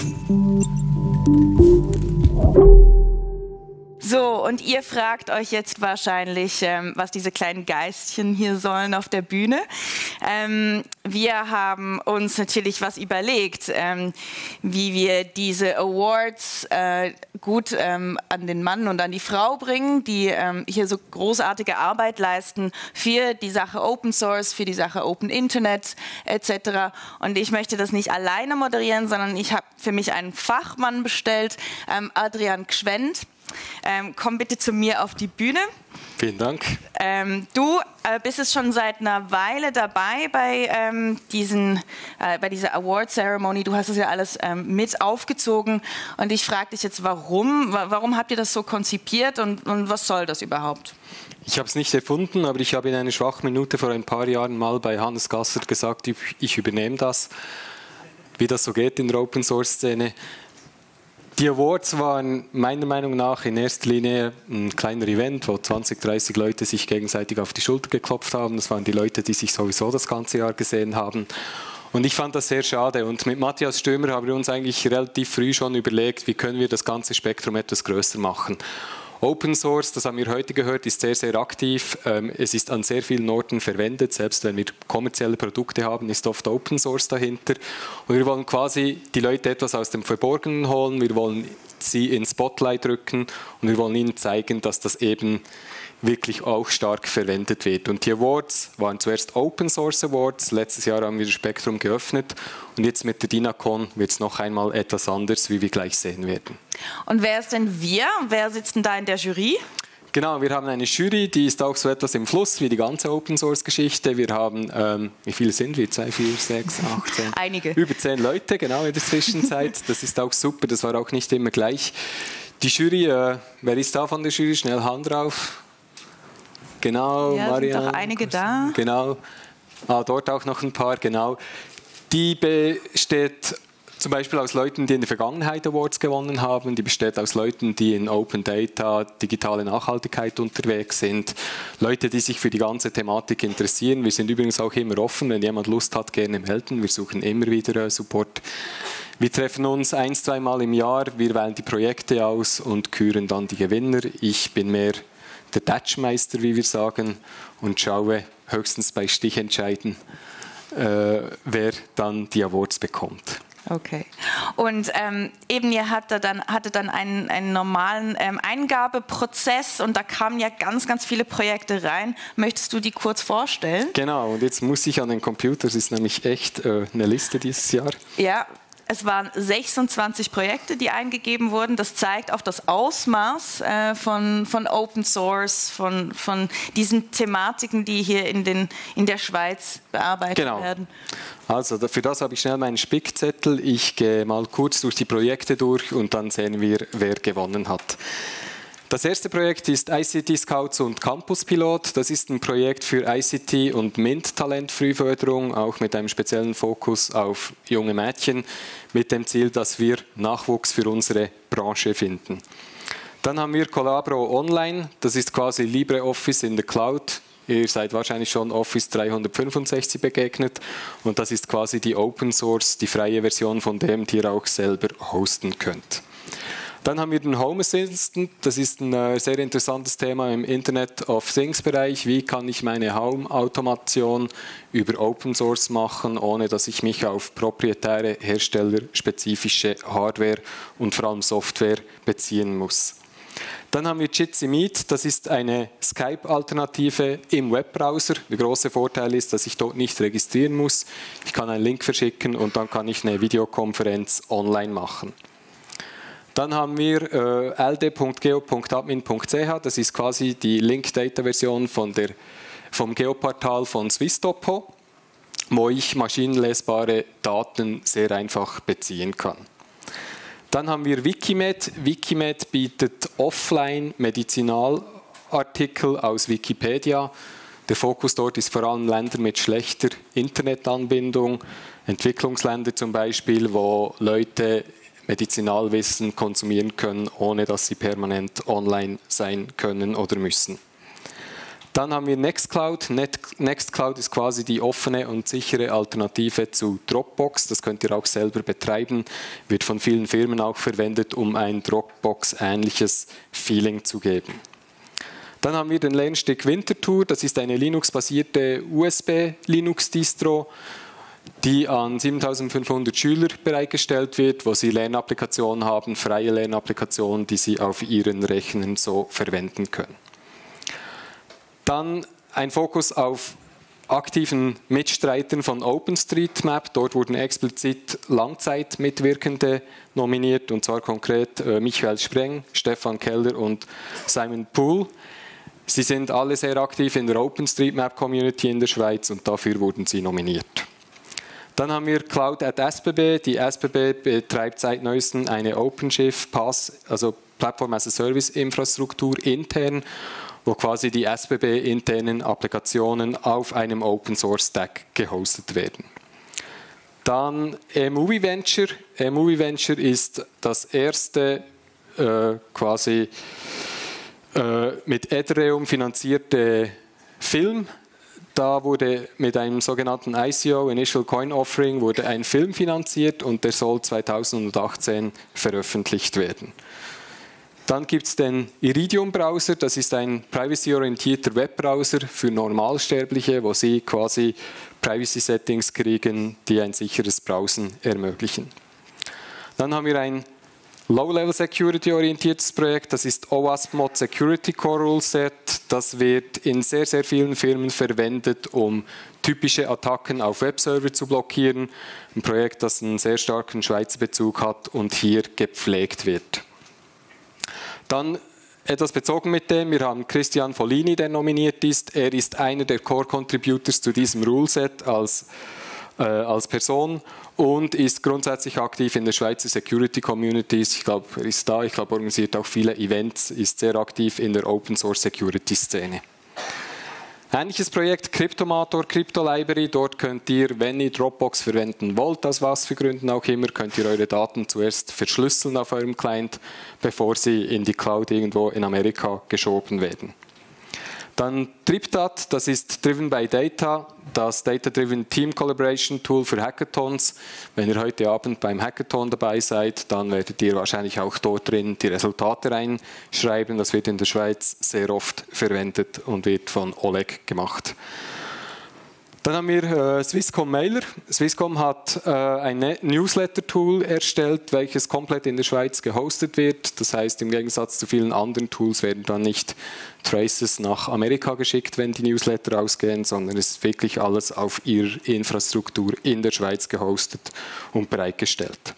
So, und ihr fragt euch jetzt wahrscheinlich, was diese kleinen Geistchen hier sollen auf der Bühne. Wir haben uns natürlich was überlegt, wie wir diese Awards gut an den Mann und an die Frau bringen, die hier so großartige Arbeit leisten für die Sache Open Source, für die Sache Open Internet etc. Und ich möchte das nicht alleine moderieren, sondern ich habe für mich einen Fachmann bestellt, Adrian Gschwend. Komm bitte zu mir auf die Bühne. Vielen Dank. Du bist es schon seit einer Weile dabei bei dieser Award Ceremony. Du hast es ja alles mit aufgezogen. Und ich frage dich jetzt, warum? Warum habt ihr das so konzipiert und was soll das überhaupt? Ich habe es nicht erfunden, aber ich habe in einer Schwachminute vor ein paar Jahren mal bei Hannes Gasser gesagt, ich übernehme das, wie das so geht in der Open-Source-Szene. Die Awards waren meiner Meinung nach in erster Linie ein kleiner Event, wo 20, 30 Leute sich gegenseitig auf die Schulter geklopft haben. Das waren die Leute, die sich sowieso das ganze Jahr gesehen haben. Und ich fand das sehr schade. Und mit Matthias Stömer haben wir uns eigentlich relativ früh schon überlegt, wie können wir das ganze Spektrum etwas größer machen. Open Source, das haben wir heute gehört, ist sehr, sehr aktiv. Es ist an sehr vielen Orten verwendet. Selbst wenn wir kommerzielle Produkte haben, ist oft Open Source dahinter. Und wir wollen quasi die Leute etwas aus dem Verborgenen holen. Wir wollen sie ins Spotlight rücken und wir wollen ihnen zeigen, dass das eben wirklich auch stark verwendet wird. Und die Awards waren zuerst Open Source Awards. Letztes Jahr haben wir das Spektrum geöffnet. Und jetzt mit der DINACON wird es noch einmal etwas anders, wie wir gleich sehen werden. Und wer ist denn wir? Wer sitzt denn da in der Jury? Genau, wir haben eine Jury, die ist auch so etwas im Fluss wie die ganze Open-Source-Geschichte. Wir haben, wie viele sind wir? 2, 4, 6, 8, 10? Einige. Über 10 Leute, genau, in der Zwischenzeit. Das ist auch super, das war auch nicht immer gleich. Die Jury, wer ist da von der Jury? Schnell Hand drauf. Genau, ja, Marianne. Sind doch einige da. Genau, dort auch noch ein paar, genau. Die besteht zum Beispiel aus Leuten, die in der Vergangenheit Awards gewonnen haben. Die besteht aus Leuten, die in Open Data, digitale Nachhaltigkeit unterwegs sind. Leute, die sich für die ganze Thematik interessieren. Wir sind übrigens auch immer offen, wenn jemand Lust hat, gerne melden. Wir suchen immer wieder Support. Wir treffen uns 1-, 2 Mal im Jahr. Wir wählen die Projekte aus und küren dann die Gewinner. Ich bin mehr der Datschmeister, wie wir sagen, und schaue höchstens bei Stichentscheiden, wer dann die Awards bekommt. Okay. Und eben ihr hatte dann einen normalen Eingabeprozess und da kamen ja ganz, ganz viele Projekte rein. Möchtest du die kurz vorstellen? Genau, und jetzt muss ich an den Computer, es ist nämlich echt eine Liste dieses Jahr. Ja. Es waren 26 Projekte, die eingegeben wurden. Das zeigt auch das Ausmaß von Open Source, von diesen Thematiken, die hier in der Schweiz bearbeitet werden. Also für das habe ich schnell meinen Spickzettel. Ich gehe mal kurz durch die Projekte durch und dann sehen wir, wer gewonnen hat. Das erste Projekt ist ICT Scouts und Campus Pilot. Das ist ein Projekt für ICT und MINT-Talentfrühförderung, auch mit einem speziellen Fokus auf junge Mädchen, mit dem Ziel, dass wir Nachwuchs für unsere Branche finden. Dann haben wir Collabro Online. Das ist quasi LibreOffice in der Cloud. Ihr seid wahrscheinlich schon Office 365 begegnet. Und das ist quasi die Open Source, die freie Version von dem, die ihr auch selber hosten könnt. Dann haben wir den Home Assistant. Das ist ein sehr interessantes Thema im Internet of Things Bereich. Wie kann ich meine Home-Automation über Open Source machen, ohne dass ich mich auf proprietäre, herstellerspezifische Hardware und vor allem Software beziehen muss. Dann haben wir Jitsi Meet. Das ist eine Skype-Alternative im Webbrowser. Der große Vorteil ist, dass ich dort nicht registrieren muss. Ich kann einen Link verschicken und dann kann ich eine Videokonferenz online machen. Dann haben wir ld.geo.admin.ch, das ist quasi die Link-Data-Version vom Geoportal von Swisstopo, wo ich maschinenlesbare Daten sehr einfach beziehen kann. Dann haben wir Wikimed. Wikimed bietet offline Medizinalartikel aus Wikipedia. Der Fokus dort ist vor allem Länder mit schlechter Internetanbindung, Entwicklungsländer zum Beispiel, wo Leute Medizinalwissen konsumieren können, ohne dass sie permanent online sein können oder müssen. Dann haben wir Nextcloud. Nextcloud ist quasi die offene und sichere Alternative zu Dropbox. Das könnt ihr auch selber betreiben. Wird von vielen Firmen auch verwendet, um ein Dropbox-ähnliches Feeling zu geben. Dann haben wir den Lernstick Winterthur. Das ist eine Linux-basierte USB-Linux-Distro, die an 7500 Schüler bereitgestellt wird, wo sie Lernapplikationen haben, freie Lernapplikationen, die sie auf ihren Rechnern so verwenden können. Dann ein Fokus auf aktiven Mitstreitern von OpenStreetMap. Dort wurden explizit Langzeitmitwirkende nominiert, und zwar konkret Michael Spreng, Stefan Keller und Simon Poole. Sie sind alle sehr aktiv in der OpenStreetMap-Community in der Schweiz und dafür wurden sie nominiert. Dann haben wir Cloud at SBB. Die SBB betreibt seit neuestem eine OpenShift PaaS, also Platform as a Service Infrastruktur intern, wo quasi die SBB-internen Applikationen auf einem Open-Source-Stack gehostet werden. Dann eMovie Venture. eMovie Venture ist das erste quasi mit Ethereum finanzierte Film. Da wurde mit einem sogenannten ICO, Initial Coin Offering, wurde ein Film finanziert und der soll 2018 veröffentlicht werden. Dann gibt es den Iridium-Browser, das ist ein privacy-orientierter Webbrowser für Normalsterbliche, wo sie quasi Privacy-Settings kriegen, die ein sicheres Browsen ermöglichen. Dann haben wir ein Low-Level-Security-orientiertes Projekt, das ist OWASP Mod Security Core Rule Set. Das wird in sehr, sehr vielen Firmen verwendet, um typische Attacken auf Webserver zu blockieren. Ein Projekt, das einen sehr starken Schweizer Bezug hat und hier gepflegt wird. Dann etwas bezogen mit dem, wir haben Christian Follini, der nominiert ist. Er ist einer der Core-Contributors zu diesem Rule-Set als Person und ist grundsätzlich aktiv in der Schweizer Security-Community. Ich glaube, er ist da, ich glaube, organisiert auch viele Events, ist sehr aktiv in der Open-Source-Security-Szene. Ähnliches Projekt Cryptomator, Crypto Library. Dort könnt ihr, wenn ihr Dropbox verwenden wollt, aus was für Gründen auch immer, könnt ihr eure Daten zuerst verschlüsseln auf eurem Client, bevor sie in die Cloud irgendwo in Amerika geschoben werden. Dann TripDat, das ist Driven by Data, das Data-Driven Team Collaboration Tool für Hackathons. Wenn ihr heute Abend beim Hackathon dabei seid, dann werdet ihr wahrscheinlich auch dort drin die Resultate reinschreiben. Das wird in der Schweiz sehr oft verwendet und wird von Oleg gemacht. Dann haben wir Swisscom Mailer. Swisscom hat ein Newsletter-Tool erstellt, welches komplett in der Schweiz gehostet wird. Das heißt, im Gegensatz zu vielen anderen Tools werden dann nicht Traces nach Amerika geschickt, wenn die Newsletter ausgehen, sondern es ist wirklich alles auf ihrer Infrastruktur in der Schweiz gehostet und bereitgestellt.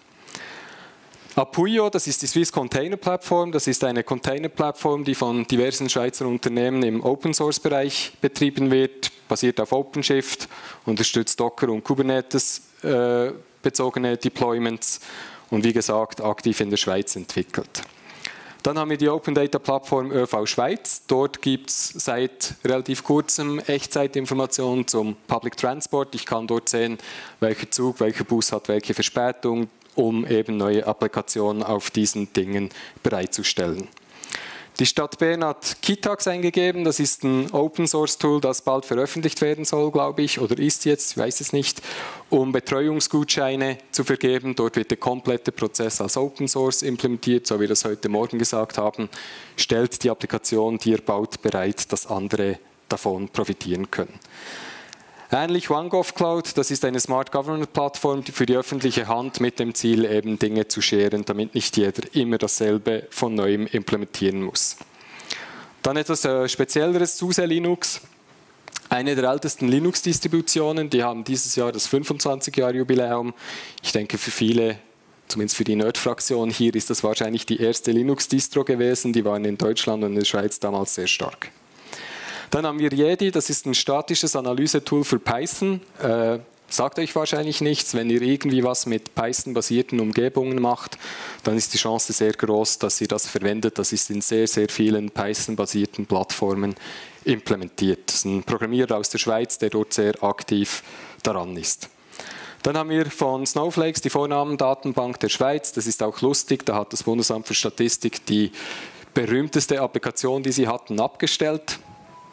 Apuio, das ist die Swiss Container Plattform. Das ist eine Container-Plattform, die von diversen Schweizer Unternehmen im Open-Source-Bereich betrieben wird, basiert auf OpenShift, unterstützt Docker und Kubernetes bezogene Deployments und wie gesagt aktiv in der Schweiz entwickelt. Dann haben wir die Open Data Plattform ÖV Schweiz. Dort gibt es seit relativ kurzem Echtzeitinformationen zum Public Transport. Ich kann dort sehen, welcher Zug, welcher Bus hat welche Verspätung, um eben neue Applikationen auf diesen Dingen bereitzustellen. Die Stadt Bern hat Kitax eingegeben, das ist ein Open-Source-Tool, das bald veröffentlicht werden soll, glaube ich, oder ist jetzt, ich weiß es nicht, um Betreuungsgutscheine zu vergeben. Dort wird der komplette Prozess als Open-Source implementiert, so wie wir das heute Morgen gesagt haben, stellt die Applikation, die ihr baut, bereit, dass andere davon profitieren können. Ähnlich OneGov Cloud, das ist eine Smart Government Plattform für die öffentliche Hand mit dem Ziel, eben Dinge zu scheren, damit nicht jeder immer dasselbe von Neuem implementieren muss. Dann etwas Spezielleres, SUSE Linux, eine der ältesten Linux-Distributionen, die haben dieses Jahr das 25-Jahr-Jubiläum. Ich denke für viele, zumindest für die Nerd-Fraktion hier, ist das wahrscheinlich die erste Linux-Distro gewesen, die waren in Deutschland und in der Schweiz damals sehr stark. Dann haben wir Yedi, das ist ein statisches Analysetool für Python. Sagt euch wahrscheinlich nichts. Wenn ihr irgendwie was mit Python-basierten Umgebungen macht, dann ist die Chance sehr groß, dass ihr das verwendet. Das ist in sehr, sehr vielen Python-basierten Plattformen implementiert. Das ist ein Programmierer aus der Schweiz, der dort sehr aktiv daran ist. Dann haben wir von Snowflakes die Vornamendatenbank der Schweiz. Das ist auch lustig, da hat das Bundesamt für Statistik die berühmteste Applikation, die sie hatten, abgestellt.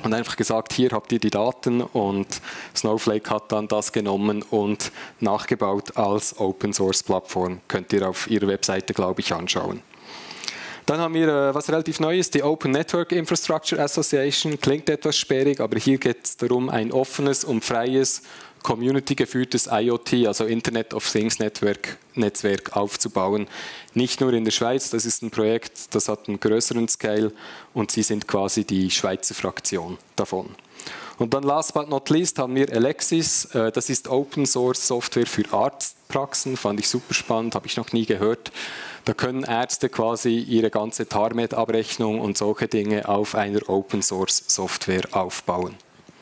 und einfach gesagt, hier habt ihr die Daten, und Snowflake hat dann das genommen und nachgebaut als Open-Source-Plattform. Könnt ihr auf ihrer Webseite, glaube ich, anschauen. Dann haben wir was relativ Neues, die Open Network Infrastructure Association. Klingt etwas sperrig, aber hier geht es darum, ein offenes und freies, community-geführtes IoT, also Internet of Things Netzwerk aufzubauen. Nicht nur in der Schweiz, das ist ein Projekt, das hat einen größeren Scale, und sie sind quasi die Schweizer Fraktion davon. Und dann last but not least haben wir Alexis, das ist Open Source Software für Arztpraxen, fand ich super spannend, habe ich noch nie gehört. Da können Ärzte quasi ihre ganze TARMED-Abrechnung und solche Dinge auf einer Open Source Software aufbauen.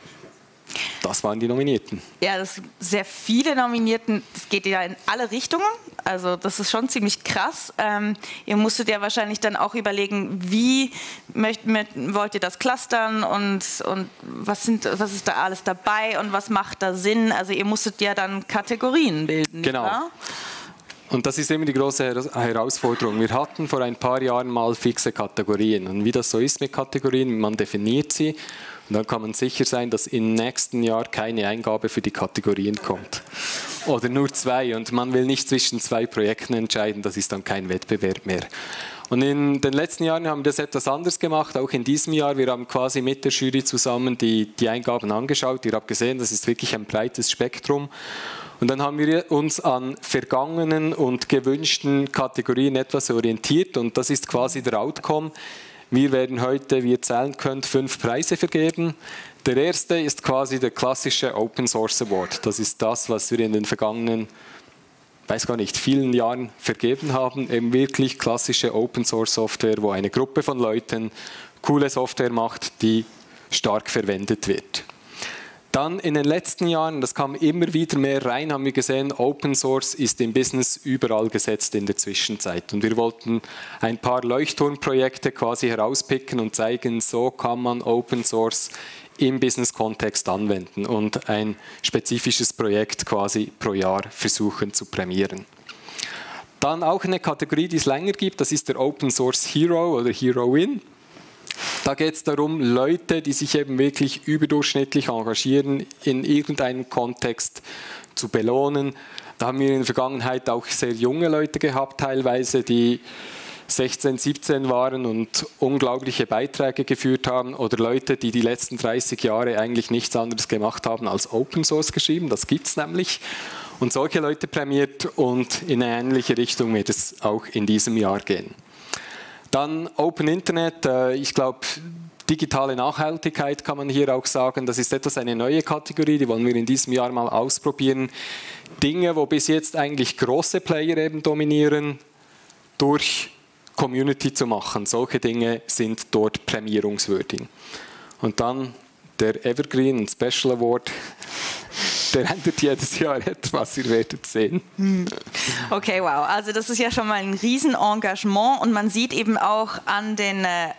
Das waren die Nominierten. Ja, das sind sehr viele Nominierten. Das geht ja in alle Richtungen. Also das ist schon ziemlich krass. Ihr musstet ja wahrscheinlich dann auch überlegen, wie wollt ihr das clustern und was ist da alles dabei und was macht da Sinn? Also ihr musstet ja dann Kategorien bilden. Genau. Oder? Und das ist immer die große Herausforderung. Wir hatten vor ein paar Jahren mal fixe Kategorien. Und wie das so ist mit Kategorien, man definiert sie. Und dann kann man sicher sein, dass im nächsten Jahr keine Eingabe für die Kategorien kommt. Oder nur 2. Und man will nicht zwischen 2 Projekten entscheiden, das ist dann kein Wettbewerb mehr. Und in den letzten Jahren haben wir das etwas anders gemacht, auch in diesem Jahr. Wir haben quasi mit der Jury zusammen die Eingaben angeschaut. Ihr habt gesehen, das ist wirklich ein breites Spektrum. Und dann haben wir uns an vergangenen und gewünschten Kategorien etwas orientiert, und das ist quasi der Outcome. Wir werden heute, wie ihr zählen könnt, 5 Preise vergeben. Der erste ist quasi der klassische Open Source Award. Das ist das, was wir in den vergangenen, weiß gar nicht, vielen Jahren vergeben haben. Eben wirklich klassische Open Source Software, wo eine Gruppe von Leuten coole Software macht, die stark verwendet wird. Dann in den letzten Jahren, das kam immer wieder mehr rein, haben wir gesehen, Open Source ist im Business überall gesetzt in der Zwischenzeit. Und wir wollten ein paar Leuchtturmprojekte quasi herauspicken und zeigen, so kann man Open Source im Business-Kontext anwenden und ein spezifisches Projekt quasi pro Jahr versuchen zu prämieren. Dann auch eine Kategorie, die es länger gibt, das ist der Open Source Hero oder Heroine. Da geht es darum, Leute, die sich eben wirklich überdurchschnittlich engagieren, in irgendeinem Kontext zu belohnen. Da haben wir in der Vergangenheit auch sehr junge Leute gehabt, teilweise, die 16, 17 waren und unglaubliche Beiträge geführt haben, oder Leute, die die letzten 30 Jahre eigentlich nichts anderes gemacht haben als Open Source geschrieben. Das gibt es nämlich. Und solche Leute prämiert, und in eine ähnliche Richtung wird es auch in diesem Jahr gehen. Dann Open Internet, ich glaube, digitale Nachhaltigkeit kann man hier auch sagen. Das ist etwas eine neue Kategorie, die wollen wir in diesem Jahr mal ausprobieren. Dinge, wo bis jetzt eigentlich große Player eben dominieren, durch Community zu machen. Solche Dinge sind dort prämierungswürdig. Und dann der Evergreen Special Award. Der ändert jedes Jahr etwas, ihr werdet sehen. Okay, wow. Also das ist ja schon mal ein Riesenengagement, und man sieht eben auch an der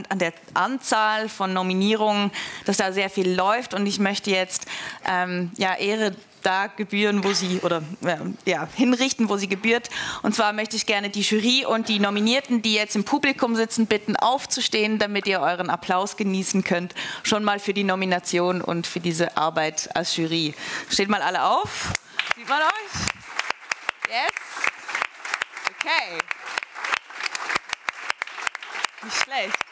Anzahl von Nominierungen, dass da sehr viel läuft, und ich möchte jetzt Ehre da gebühren, wo sie, oder hinrichten, wo sie gebührt. Und zwar möchte ich gerne die Jury und die Nominierten, die jetzt im Publikum sitzen, bitten aufzustehen, damit ihr euren Applaus genießen könnt. Schon mal für die Nomination und für diese Arbeit als Jury. Steht mal alle auf. Sieht man euch? Yes? Okay. Nicht schlecht.